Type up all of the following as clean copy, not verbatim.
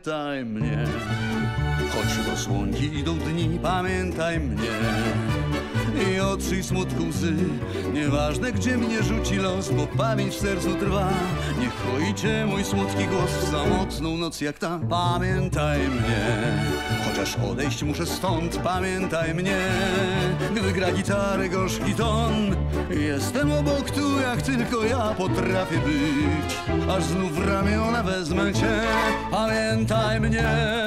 pamiętaj mnie. Choć do słonki idą dni, pamiętaj mnie. I otrzyj smutku łzy, nieważne gdzie mnie rzuci los, bo pamięć w sercu trwa. Niech koi cię mój słodki głos w samotną noc jak ta. Pamiętaj mnie, chociaż odejść muszę stąd. Pamiętaj mnie, gdy gra gitarę gorzki ton. Jestem obok tu jak tylko ja potrafię być, aż znów w ramiona wezmę cię. Pamiętaj mnie.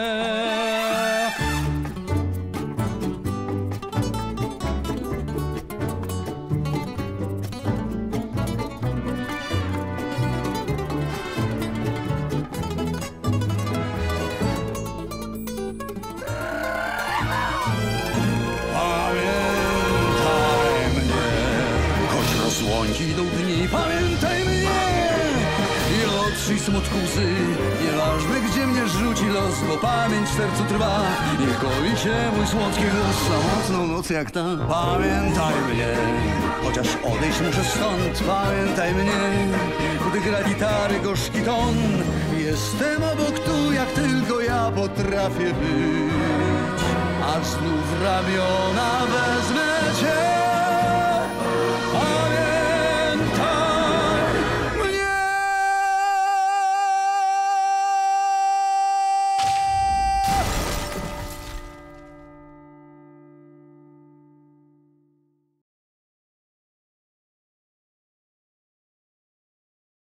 Słonki idą dni, pamiętaj mnie. I otrzyj smutku łzy, nieważne gdzie mnie rzuci los, bo pamięć w sercu trwa. Niech goi cię mój słodki głos w samotną noc jak ta. Pamiętaj mnie, chociaż odejść muszę stąd. Pamiętaj mnie, gdy gra gitary gorzki ton. Jestem obok tu jak tylko ja potrafię być, aż znów ramiona wezmę